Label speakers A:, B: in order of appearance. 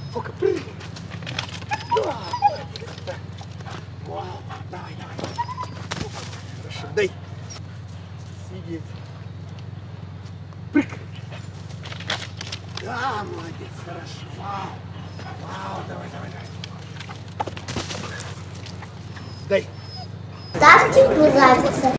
A: Фока, прыгай. Да, молодец, да. Вау, давай, давай. Хорошо, дай. Сидеть. Прыг. Да, молодец, хорошо. Вау, вау, давай, давай, давай. Дай.
B: Ставьте пузатица.